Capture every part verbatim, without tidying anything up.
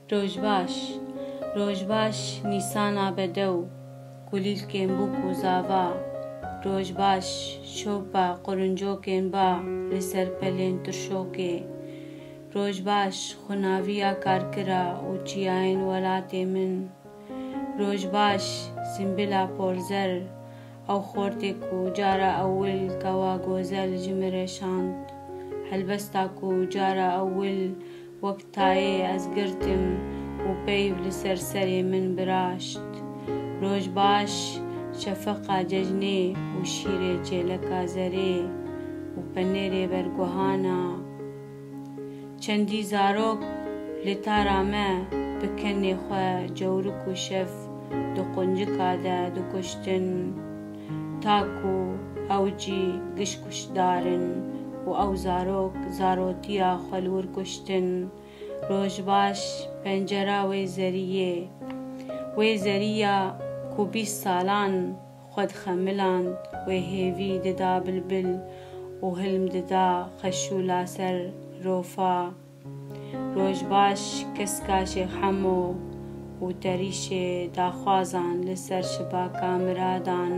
روژباش روژباش نیسانا بەدەو گولیلکێن بووک و زاوا روژباش شۆپە قورنجۆکێن با لەسەر پەلێن ترشۆکێ روژباش خوناویە کارکرا و چیاین وەلاتێ من روژباش سمبلا پۆرزەر ئەو خۆرتێک و جارە ئەول کەوا گۆزەل ژمرەشاند هەلبەستاک و جارە ئەول وەک تایێ ئەزگرتم و پەیو لەسەر سەرێ من براشت روژباش شەفەقا جەژنێ و شیرێ چێلەکا زەرێ و پەنێرێ بەرگوهانە چەندی زارۆک لە تارامە بکەنێ خوێ جەورک و شەف دو قونجکادە دوکوشتن تاک و ئەوجی گشکوشدارن و ئەو زارۆک زارۆتیە خەلور کوشتن روژباش پەنجەرا وەی زەریێ وەی زەریە کو بیست ساڵان خۆت خەملاند وەی هێوی ددا بلبل و هلم ددا خەشولا سەر رۆفا روژباش کەسکاشێ حەمۆ و تەریشێ داخوازان لەسەر شباکە مرادان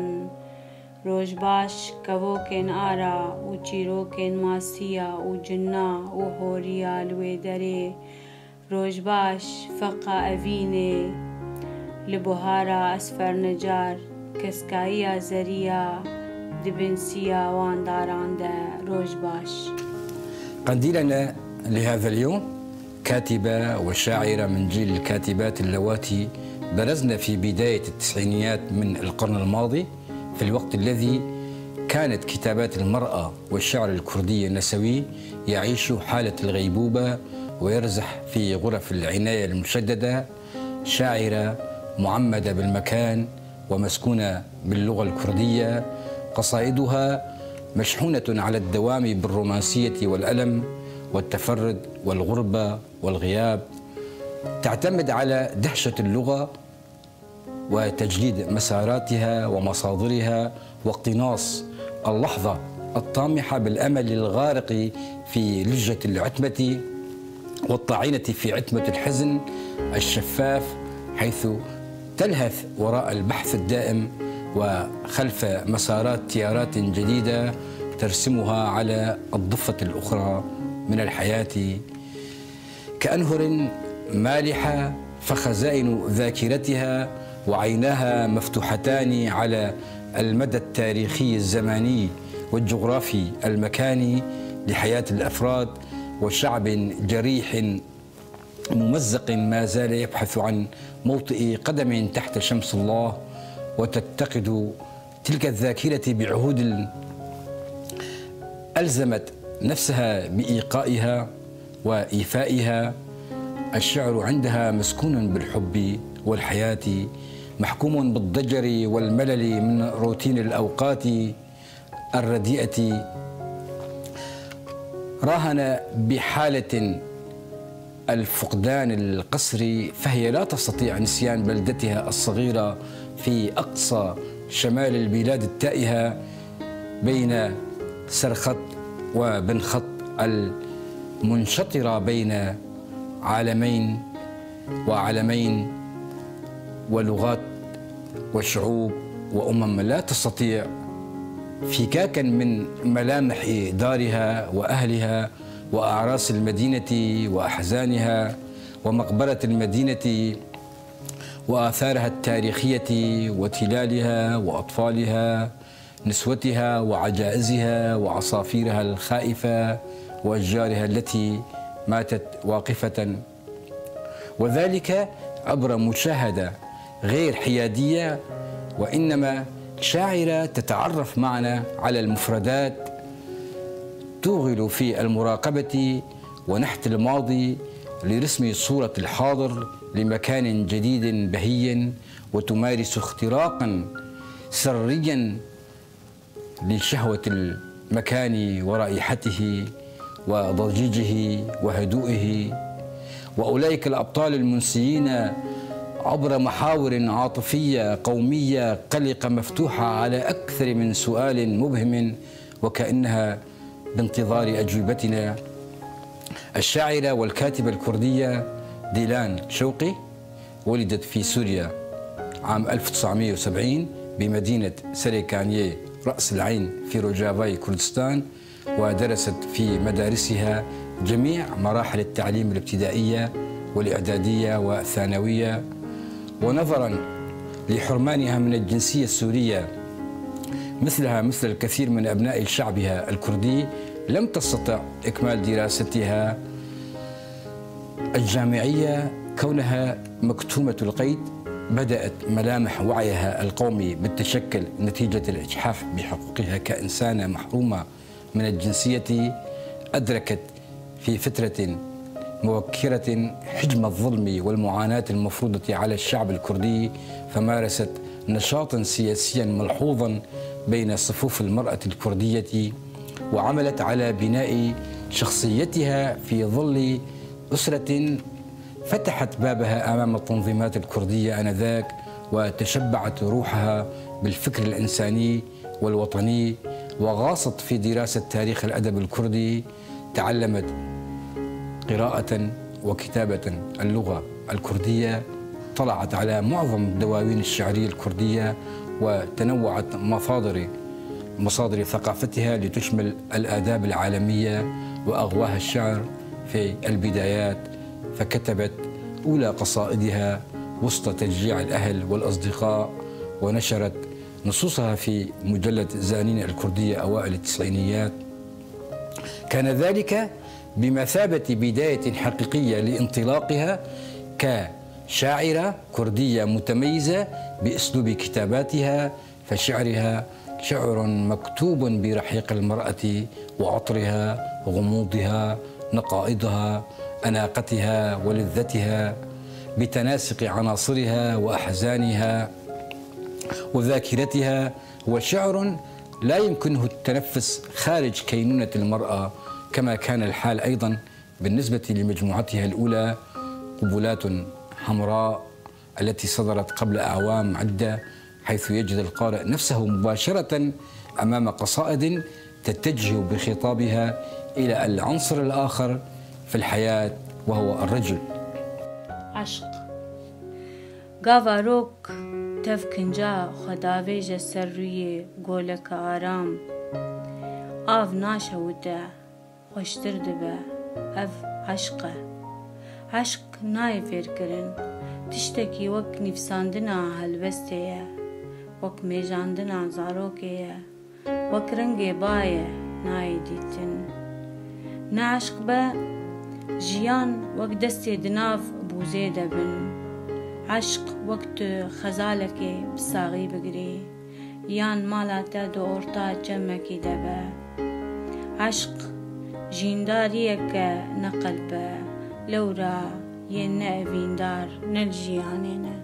روژباش کەڤۆکێن ئارا و چیرۆکێن ماسیە و جنا و هۆریە لوێ دەرێ روژباش فەقا ئەڤینێ لە بوهارە ئەسفەر نەجار کەسکاییە زەریە دبنسیە وانداراندە روژباش. قنديلنا لهذا اليوم كاتبة وشاعرة من جيل الكاتبات اللواتي برزن في بداية التسعينيات من القرن الماضي في الوقت الذي كانت كتابات المرأة والشعر الكردي النسوي يعيش حالة الغيبوبة ويرزح في غرف العناية المشددة شاعرة معمدة بالمكان ومسكونة باللغة الكردية قصائدها مشحونة على الدوام بالرومانسية والألم والتفرد والغربة والغياب تعتمد على دهشة اللغة وتجليد مساراتها ومصادرها واقتناص اللحظة الطامحة بالأمل الغارق في لجة العتمة والطاعنة في عتمة الحزن الشفاف حيث تلهث وراء البحث الدائم وخلف مسارات تيارات جديدة ترسمها على الضفة الأخرى من الحياة كأنهر مالحة فخزائن ذاكرتها وعيناها مفتوحتان على المدى التاريخي الزماني والجغرافي المكاني لحياة الأفراد وشعب جريح ممزق ما زال يبحث عن موطئ قدم تحت شمس الله وتتقد تلك الذاكرة بعهود ألزمت نفسها بإيقائها وإيفائها. الشعر عندها مسكون بالحب والحياة محكوم بالضجر والملل من روتين الأوقات الرديئة راهن بحالة الفقدان القسري فهي لا تستطيع نسيان بلدتها الصغيرة في أقصى شمال البلاد التائهة بين سرخط وبنخط المنشطرة بين عالمين وعالمين ولغات وشعوب وأمم لا تستطيع فكاكا من ملامح دارها وأهلها وأعراس المدينة وأحزانها ومقبرة المدينة وآثارها التاريخية وتلالها وأطفالها نسوتها وعجائزها وعصافيرها الخائفة وأشجارها التي ماتت واقفة وذلك عبر مشاهدة غير حيادية وإنما شاعرة تتعرف معنا على المفردات توغل في المراقبة ونحت الماضي لرسم صورة الحاضر لمكان جديد بهي وتمارس اختراقا سريا لشهوة المكان ورائحته وضجيجه وهدوئه وأولئك الأبطال المنسيين عبر محاور عاطفية قومية قلقة مفتوحة على أكثر من سؤال مبهم وكأنها بانتظار أجوبتنا. الشاعرة والكاتبة الكردية ديلان شوقي ولدت في سوريا عام ألف وتسعمئة وسبعين بمدينة سريكانية رأس العين في روجافاي كردستان، ودرست في مدارسها جميع مراحل التعليم الابتدائية والإعدادية والثانوية. ونظرا لحرمانها من الجنسية السورية مثلها مثل الكثير من أبناء شعبها الكردي لم تستطع إكمال دراستها الجامعية كونها مكتومة القيد. بدأت ملامح وعيها القومي بالتشكل نتيجة الإجحاف بحقوقها كإنسانة محرومة من الجنسية. أدركت في فترة مبكرة حجم الظلم والمعاناة المفروضة على الشعب الكردي، فمارست نشاطا سياسيا ملحوظا بين صفوف المرأة الكردية، وعملت على بناء شخصيتها في ظل أسرة فتحت بابها أمام التنظيمات الكردية آنذاك، وتشبعت روحها بالفكر الإنساني والوطني، وغاصت في دراسة تاريخ الأدب الكردي. تعلمت قراءة وكتابة اللغة الكردية، طلعت على معظم الدواوين الشعرية الكردية، وتنوعت مصادر مصادر ثقافتها لتشمل الآداب العالمية وأغواها الشعر في البدايات. فكتبت أولى قصائدها وسط تشجيع الأهل والأصدقاء، ونشرت نصوصها في مجلة زانين الكردية أوائل التسعينيات. كان ذلك بمثابة بداية حقيقية لانطلاقها كشاعرة كردية متميزة بأسلوب كتاباتها، فشعرها شعر مكتوب برحيق المرأة وعطرها، غموضها، نقائضها، أناقتها ولذتها، بتناسق عناصرها وأحزانها وذاكرتها. وشعر لا يمكنه التنفس خارج كينونة المرأة، كما كان الحال أيضا بالنسبة لمجموعتها الأولى قبلات حمراء التي صدرت قبل أعوام عدة، حيث يجد القارئ نفسه مباشرة أمام قصائد تتجه بخطابها إلى العنصر الآخر في الحياة وهو الرجل. عشق گاوا روک تف کنجا خداویج سر روی گولک آرام آو ناشوده خوشتر دبه اف عشقه عشق نای فیر کرن تشتکی وک نفساندنا هلوسته وک میجاندنا زاروکه وک رنگ بایه نای دیتن نه عشق به جیان وک دستی دناف بوزه دبن عشق وقت خزالك بساغي بقري يان مالاتا دو اورتا جمكي دبا عشق جينداريك نقلبا لورا ينا فيندار نلجيانينا،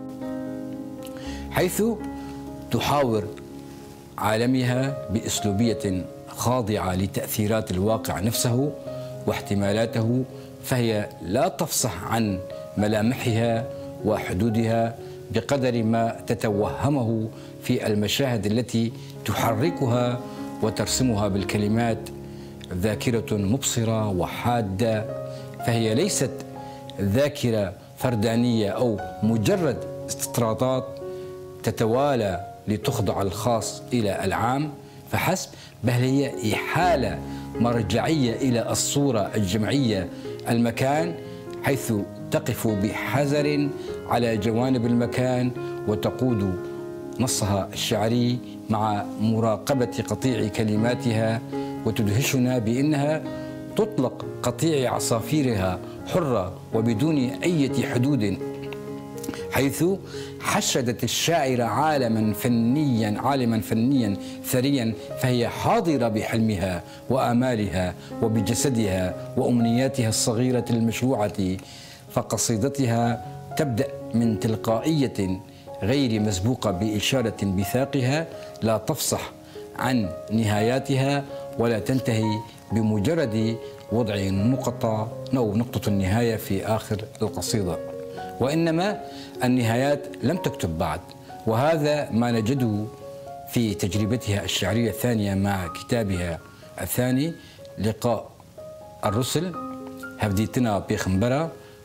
حيث تحاور عالمها بأسلوبية خاضعة لتأثيرات الواقع نفسه واحتمالاته، فهي لا تفصح عن ملامحها وحدودها بقدر ما تتوهمه في المشاهد التي تحركها وترسمها بالكلمات. ذاكرة مبصرة وحادة، فهي ليست ذاكرة فردانية أو مجرد استطرادات تتوالى لتخضع الخاص إلى العام فحسب، بل هي إحالة مرجعية إلى الصورة الجمعية المكان، حيث تقف بحذر على جوانب المكان وتقود نصها الشعري مع مراقبة قطيع كلماتها، وتدهشنا بأنها تطلق قطيع عصافيرها حرة وبدون أي حدود، حيث حشدت الشاعر عالما فنيا عالما فنيا ثريا، فهي حاضرة بحلمها وآمالها وبجسدها وأمنياتها الصغيرة المشروعة. فقصيدتها تبدأ من تلقائية غير مسبوقة بإشارة بثاقها، لا تفصح عن نهاياتها ولا تنتهي بمجرد وضع نقطة أو نقطة النهاية في آخر القصيدة، وإنما النهايات لم تكتب بعد. وهذا ما نجده في تجربتها الشعرية الثانية مع كتابها الثاني لقاء الرسل، هفديتنا بيخنبرة،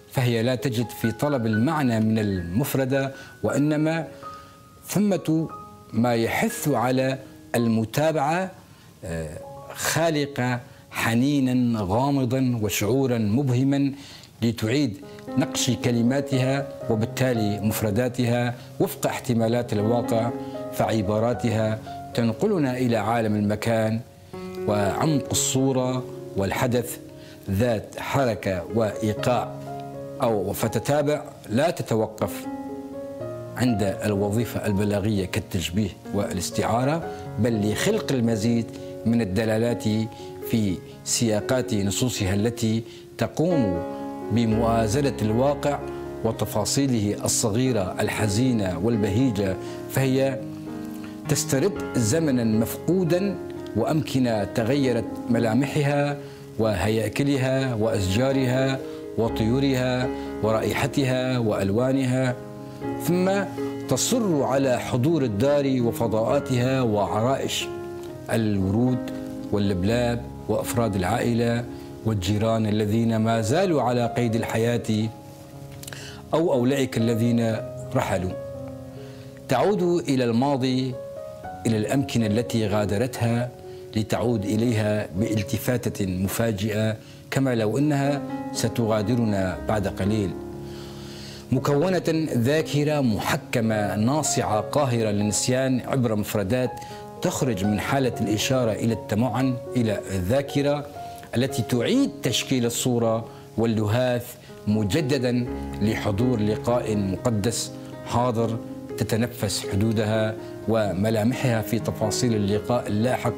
فهي لا تجد في طلب المعنى من المفردة، وإنما ثمة ما يحث على المتابعة خالقة حنينا غامضا وشعورا مبهما لتعيد نقش كلماتها وبالتالي مفرداتها وفق احتمالات الواقع، فعباراتها تنقلنا إلى عالم المكان وعمق الصورة والحدث ذات حركة وإيقاع أو فتتابع لا تتوقف عند الوظيفة البلاغية كالتشبيه والاستعارة، بل لخلق المزيد من الدلالات في سياقات نصوصها التي تقوم بموازنة الواقع وتفاصيله الصغيرة الحزينة والبهيجة، فهي تسترد زمنا مفقودا وأمكنة تغيرت ملامحها وهياكلها وأشجارها وطيورها ورائحتها وألوانها، ثم تصر على حضور الدار وفضاءاتها وعرائش الورود واللبلاب وأفراد العائلة والجيران الذين ما زالوا على قيد الحياة أو أولئك الذين رحلوا. تعود إلى الماضي، إلى الأمكنة التي غادرتها لتعود إليها بالتفاتة مفاجئة، كما لو أنها ستغادرنا بعد قليل. مكونة ذاكرة محكمة ناصعة قاهرة للنسيان عبر مفردات تخرج من حالة الإشارة إلى التمعن إلى الذاكرة التي تعيد تشكيل الصورة واللهاث مجددا لحضور لقاء مقدس حاضر تتنفس حدودها وملامحها في تفاصيل اللقاء اللاحق.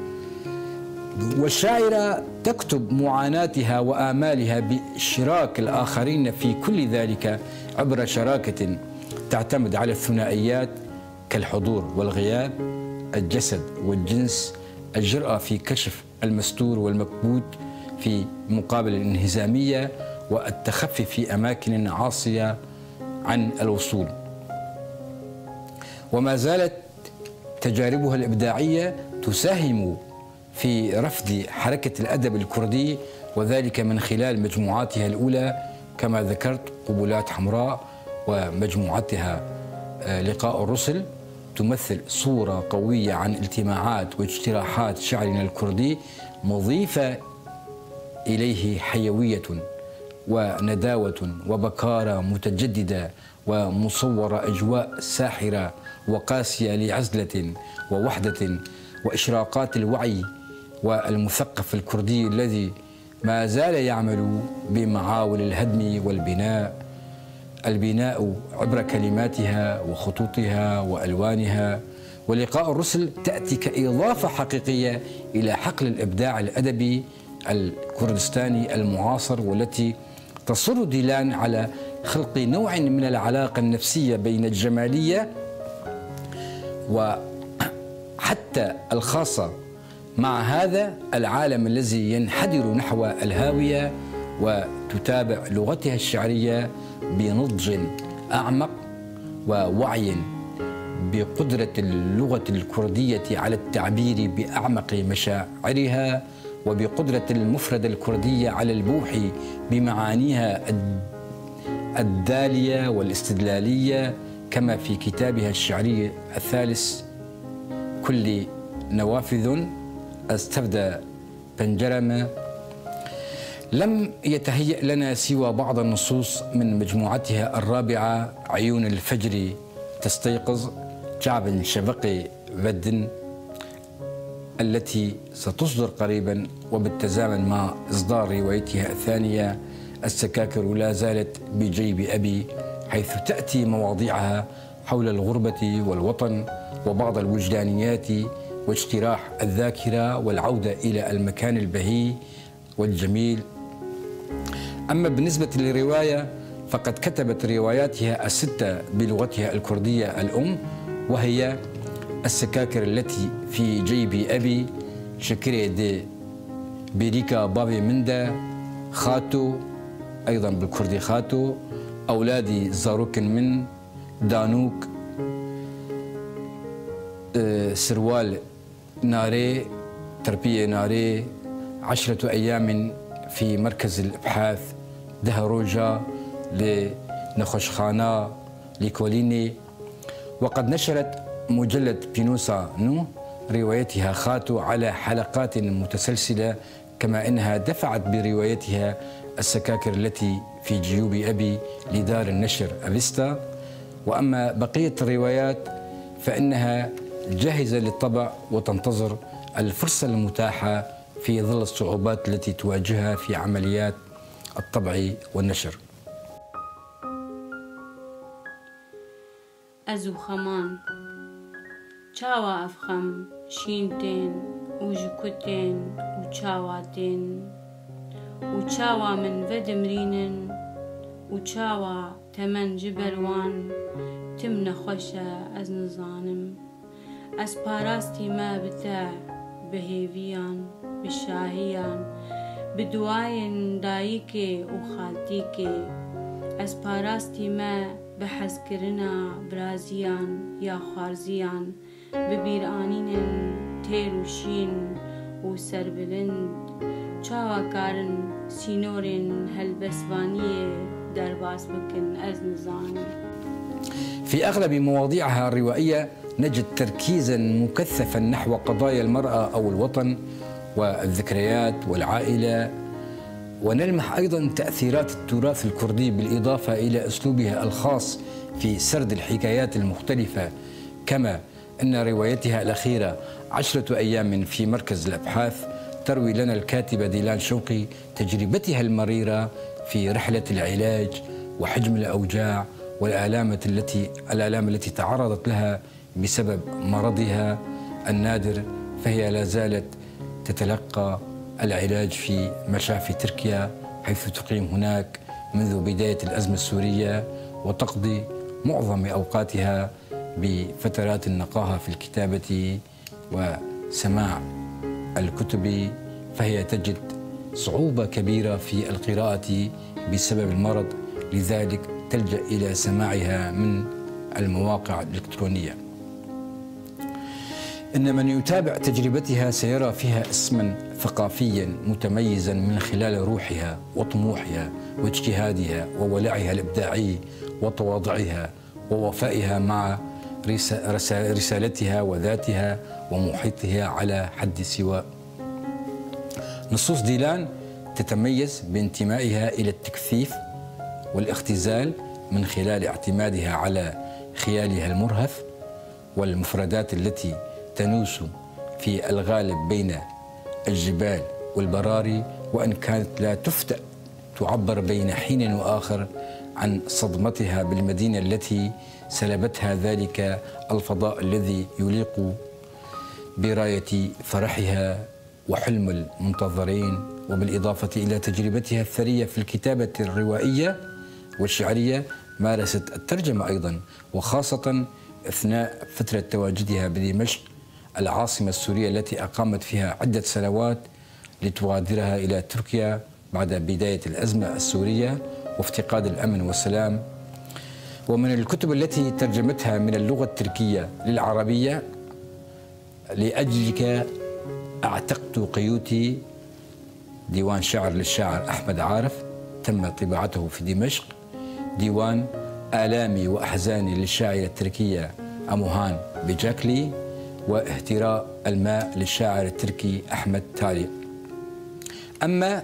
والشاعرة تكتب معاناتها وآمالها بإشراك الآخرين في كل ذلك عبر شراكة تعتمد على الثنائيات كالحضور والغياب، الجسد والجنس، الجرأة في كشف المستور والمكبوت في مقابل الانهزامية، والتخفي في أماكن عاصية عن الوصول. وما زالت تجاربها الإبداعية تساهم في رفض حركة الأدب الكردي، وذلك من خلال مجموعاتها الأولى كما ذكرت قبلات حمراء، ومجموعتها لقاء الرسل تمثل صورة قوية عن التماعات واجتراحات شعرنا الكردي، مضيفة إليه حيوية ونداوة وبكارة متجددة، ومصورة أجواء ساحرة وقاسية لعزلة ووحدة وإشراقات الوعي والمثقف الكردي الذي ما زال يعمل بمعاول الهدم والبناء، البناء عبر كلماتها وخطوطها وألوانها. ولقاء الرسل تأتي كإضافة حقيقية إلى حقل الإبداع الأدبي الكردستاني المعاصر، والتي تصر ديلان على خلق نوع من العلاقة النفسية بين الجمالية وحتى الخاصة مع هذا العالم الذي ينحدر نحو الهاوية، وتتابع لغتها الشعرية بنضج أعمق ووعي بقدرة اللغة الكردية على التعبير بأعمق مشاعرها، وبقدرة المفردة الكردية على البوح بمعانيها الدالية والاستدلالية، كما في كتابها الشعري الثالث كل نوافذ استبدى بنجرمة. لم يتهيأ لنا سوى بعض النصوص من مجموعتها الرابعة عيون الفجر تستيقظ جعب شبقي ود، التي ستصدر قريبا وبالتزامن مع إصدار روايتها الثانية السكاكر لا زالت بجيب أبي، حيث تأتي مواضيعها حول الغربة والوطن وبعض الوجدانيات واجتراح الذاكرة والعودة إلى المكان البهي والجميل. أما بالنسبة للرواية فقد كتبت رواياتها الستة بلغتها الكردية الأم، وهي السكاكر التي في جيب أبي، شكري دي بيريكا بابي مندا، خاتو أيضا بالكردي خاتو، أولادي زاروكن من، دانوك، سروال ناري، تربية ناري، عشرة أيام في مركز الإبحاث دهروجا، لنخشخانا لكوليني. وقد نشرت مجلة بينوسا نو روايتها خاتو على حلقات متسلسلة، كما أنها دفعت بروايتها السكاكر التي في جيوب أبي لدار النشر أفيستا. وأما بقية الروايات فإنها جاهزة للطبع وتنتظر الفرصة المتاحة في ظل الصعوبات التي تواجهها في عمليات الطبع والنشر. أزو خمان چاوا أفخم شينتين وجكوتين وچاواتين وچاوا من ودمرينن وچاوا تمن جبلوان تمن خوشة از نزانم از باراستي ما بتاع بهيفيان بشاهيان بدواين دايكي وخالتيكي از باراستي ما بحز كرنا برازيان يا خارزيان ببيرانين تيروشين وسربلند چاوا كارن سينورين هالبسوانية درباس بكن از نزانم. في أغلب مواضيعها الروائية نجد تركيزا مكثفا نحو قضايا المرأة أو الوطن والذكريات والعائلة، ونلمح أيضا تأثيرات التراث الكردي بالإضافة إلى أسلوبها الخاص في سرد الحكايات المختلفة. كما أن روايتها الأخيرة عشرة أيام في مركز الأبحاث تروي لنا الكاتبة ديلان شوقي تجربتها المريرة في رحلة العلاج وحجم الأوجاع والآلام التي الآلام التي تعرضت لها بسبب مرضها النادر، فهي لا زالت تتلقى العلاج في مشافي تركيا، حيث تقيم هناك منذ بداية الأزمة السورية، وتقضي معظم أوقاتها بفترات النقاهة في الكتابة وسماع الكتب، فهي تجد صعوبة كبيرة في القراءة بسبب المرض، لذلك تلجأ إلى سماعها من المواقع الإلكترونية. إن من يتابع تجربتها سيرى فيها اسما ثقافيا متميزا من خلال روحها وطموحها واجتهادها وولعها الإبداعي وتواضعها ووفائها مع رسالتها وذاتها ومحيطها على حد سواء. نصوص ديلان تتميز بانتمائها إلى التكثيف والاختزال من خلال اعتمادها على خيالها المرهف والمفردات التي تنوس في الغالب بين الجبال والبراري، وإن كانت لا تفتأ تعبر بين حين وآخر عن صدمتها بالمدينة التي سلبتها ذلك الفضاء الذي يليق براية فرحها وحلم المنتظرين، وبالإضافة إلى تجربتها الثرية في الكتابة الروائية والشعرية مارست الترجمة أيضا، وخاصة أثناء فترة تواجدها بدمشق العاصمة السورية التي أقامت فيها عدة سنوات لتغادرها إلى تركيا بعد بداية الأزمة السورية وافتقاد الأمن والسلام. ومن الكتب التي ترجمتها من اللغة التركية للعربية لأجلك أعتقت قيوتي، ديوان شعر للشاعر أحمد عارف تم طباعته في دمشق، ديوان آلامي وأحزاني للشاعرة التركية أموهان بيجاكلي، واهتراء الماء للشاعر التركي أحمد تالي. أما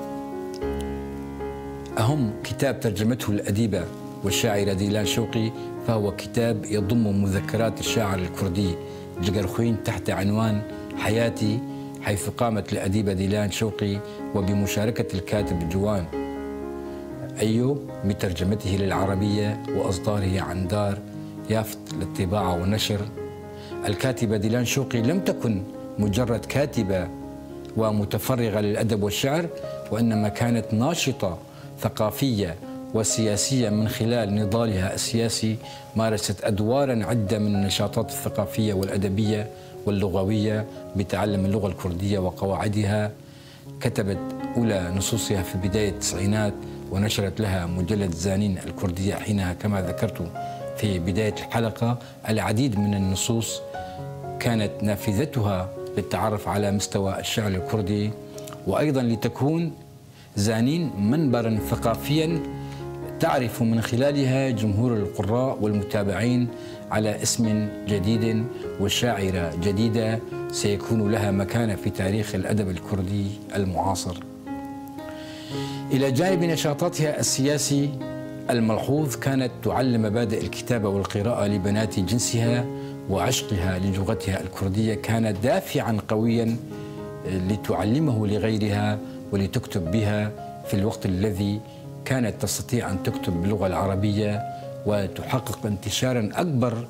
أهم كتاب ترجمته الأديبة والشاعرة ديلان شوقي فهو كتاب يضم مذكرات الشاعر الكردي جقرخوين تحت عنوان حياتي، حيث قامت الأديبة ديلان شوقي وبمشاركة الكاتب جوان أيوب بترجمته للعربية وإصداره عن دار يافت للطباعة والنشر. الكاتبة ديلان شوقي لم تكن مجرد كاتبة ومتفرغة للأدب والشعر، وإنما كانت ناشطة ثقافية وسياسية من خلال نضالها السياسي. مارست أدوارا عدة من النشاطات الثقافية والأدبية واللغوية بتعلم اللغة الكردية وقواعدها. كتبت أولى نصوصها في بداية التسعينات، ونشرت لها مجلة زانين الكردية حينها كما ذكرت في بداية الحلقة. العديد من النصوص كانت نافذتها للتعرف على مستوى الشعر الكردي، وأيضا لتكون زانين منبرا ثقافيا تعرف من خلالها جمهور القراء والمتابعين على اسم جديد وشاعرة جديدة سيكون لها مكانة في تاريخ الأدب الكردي المعاصر. إلى جانب نشاطاتها السياسي الملحوظ، كانت تعلم مبادئ الكتابة والقراءة لبنات جنسها، وعشقها للغتها الكردية كان دافعا قويا لتعلمه لغيرها ولتكتب بها في الوقت الذي كانت تستطيع أن تكتب باللغة العربية وتحقق انتشارا أكبر،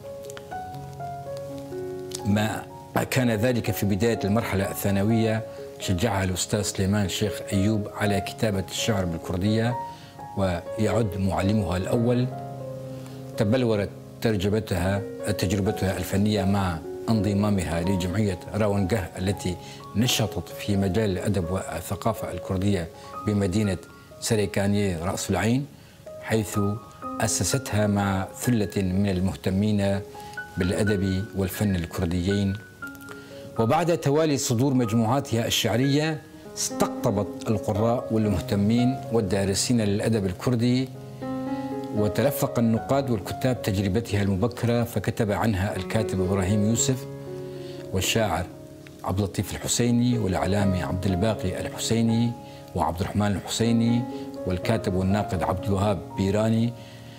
ما كان ذلك في بداية المرحلة الثانوية. شجعها الأستاذ سليمان الشيخ أيوب على كتابة الشعر بالكردية، ويعد معلمها الأول. تبلورت تجربتها تجربتها الفنية مع انضمامها لجمعية راونجه التي نشطت في مجال الأدب والثقافة الكردية بمدينة سريكانية رأس العين، حيث أسستها مع ثلة من المهتمين بالأدب والفن الكرديين. وبعد توالي صدور مجموعاتها الشعرية، استقطبت القراء والمهتمين والدارسين للأدب الكردي، وتلفق النقاد والكتاب تجربتها المبكرة، فكتب عنها الكاتب إبراهيم يوسف والشاعر عبد اللطيف الحسيني والإعلامي عبد الباقي الحسيني وعبد الرحمن الحسيني والكاتب والناقد عبد الوهاب بيراني،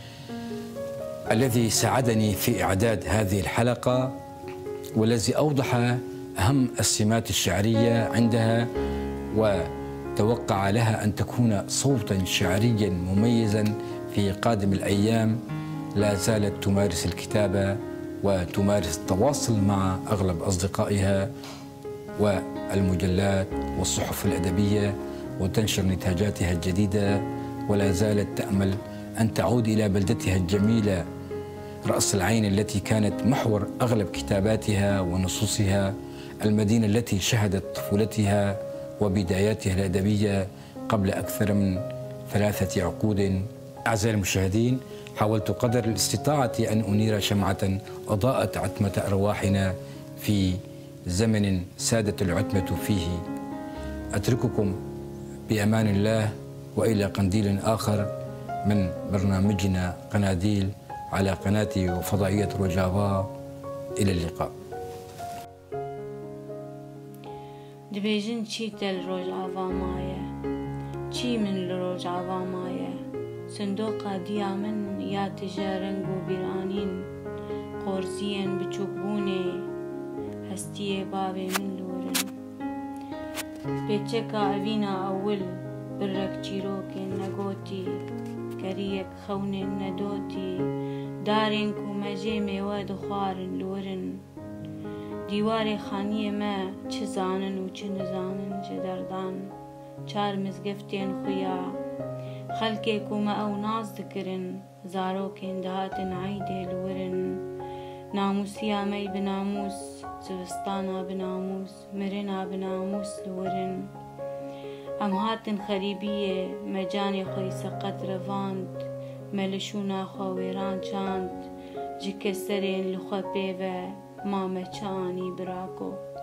الذي ساعدني في إعداد هذه الحلقة، والذي أوضح أهم السمات الشعرية عندها، وتوقع لها أن تكون صوتا شعريا مميزا في قادم الأيام. لا زالت تمارس الكتابة وتمارس التواصل مع أغلب أصدقائها والمجلات والصحف الأدبية، وتنشر نتاجاتها الجديدة، ولا زالت تأمل أن تعود إلى بلدتها الجميلة رأس العين التي كانت محور أغلب كتاباتها ونصوصها، المدينة التي شهدت طفولتها وبداياتها الأدبية قبل أكثر من ثلاثة عقود. أعزائي المشاهدين، حاولت قدر الاستطاعة أن أنير شمعة أضاءت عتمة أرواحنا في زمن سادت العتمة فيه. أترككم بأمان الله، وإلى قنديل آخر من برنامجنا قناديل على قناة وفضائية روجافا. إلى اللقاء. دبيجن چیتل روجافا مایه، چی من لروجافا مایه، صندوق دیا من یا تجارنگ و بیرانین، قرزین بچوبونه، هستی باب من لورن، بچکا اوینا اول برک چیروک نگوتی، کریک خون ندوتی، دارن کو مجه میواد خوارن لورن، دیوار خانی ما چه زانن و چه نزانن چه دردان، چار مزگفتین خویا، خلقی کو ما او ناز دکرن، زاروکین دهاتن عیده لورن، ناموسیا می بناموس، زوستانا بناموس، مرنا بناموس لورن، ام هاتن خریبیه مجانی خوی سقط رواند، ملشونا خویران چاند، جک سرین لخوا پیوه ما مچانی براکو.